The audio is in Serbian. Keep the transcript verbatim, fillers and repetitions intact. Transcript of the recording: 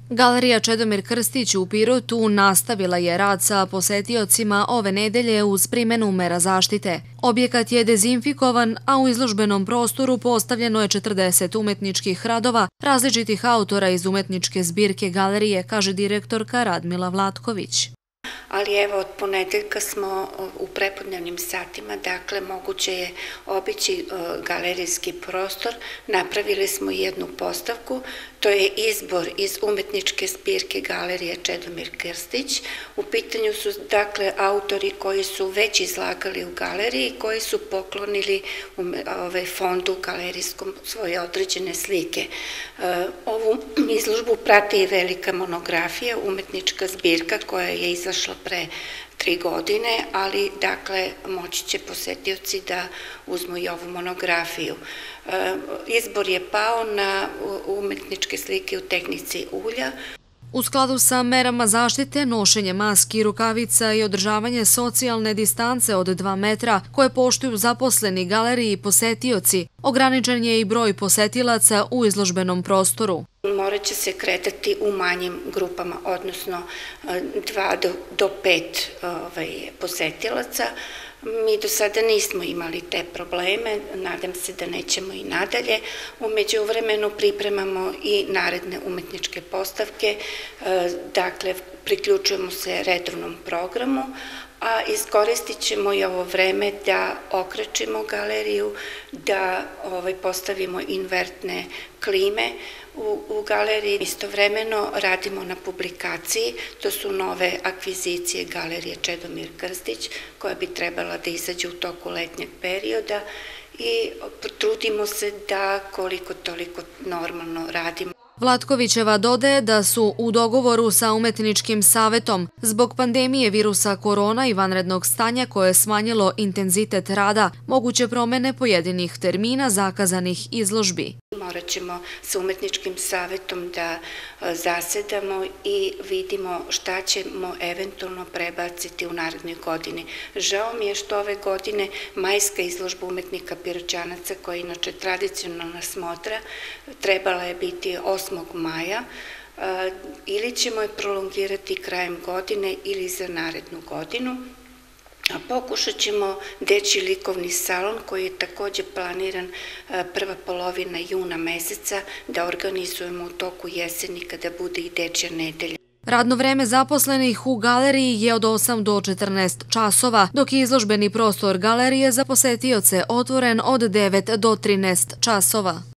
Galerija Čedomir Krstić u Pirotu nastavila je rad sa posetiocima ove nedelje uz primjenu mera zaštite. Objekat je dezinfikovan, a u izložbenom prostoru postavljeno je četrdeset umetničkih radova različitih autora iz umetničke zbirke galerije, kaže direktorka Radmila Vlatković. Ali evo, od ponedeljka smo u prepodnevnim satima, dakle moguće je obići galerijski prostor. Napravili smo jednu postavku, to je izbor iz umetničke zbirke galerije Čedomir Krstić. U pitanju su dakle autori koji su već izlagali u galeriji, koji su poklonili fondu galerijskom svoje određene slike. Ovu izložbu prati i velika monografija, umetnička zbirka koja je izašla pre tri godine, ali dakle moći će posetioci da uzmu i ovu monografiju. Izbor je pao na umetničke slike u tehnici ulja. U skladu sa merama zaštite, nošenje maski, rukavica i održavanje socijalne distance od dva metra koje poštuju zaposleni galeriji i posetioci, ograničen je i broj posetilaca u izložbenom prostoru. Morat će se kretati u manjim grupama, odnosno dva do pet posetilaca. Mi do sada nismo imali te probleme, nadam se da nećemo i nadalje. U međuvremenu pripremamo i naredne umetničke postavke, dakle priključujemo se redovnom programu, a iskoristit ćemo i ovo vreme da okrećimo galeriju, da postavimo invertne klime u galeriji. Istovremeno radimo na publikaciji, to su nove akvizicije galerije Čedomir Krstić, koja bi trebala da izađe u toku letnjeg perioda i trudimo se da koliko toliko normalno radimo. Vlatkovićeva dodaje da su u dogovoru sa Umetničkim savetom zbog pandemije virusa korona i vanrednog stanja koje je smanjilo intenzitet rada, moguće promene pojedinih termina zakazanih izložbi. Morat ćemo sa Umetničkim savetom da zasedamo i vidimo šta ćemo eventualno prebaciti u narednoj godini. Žao mi je što ove godine majska izložba umetnika Piroćanaca, koja je inače tradicionalna smotra, trebala je biti osmog maja, ili ćemo je prolongirati krajem godine ili za narednu godinu. Pokušat ćemo dečji likovni salon, koji je takođe planiran prva polovina juna meseca, da organizujemo u toku jeseni kada bude i dečja nedelja. Radno vreme zaposlenih u galeriji je od osam do četrnaest časova, dok je izložbeni prostor galerije za posetioce otvoren od devet do trinaest časova.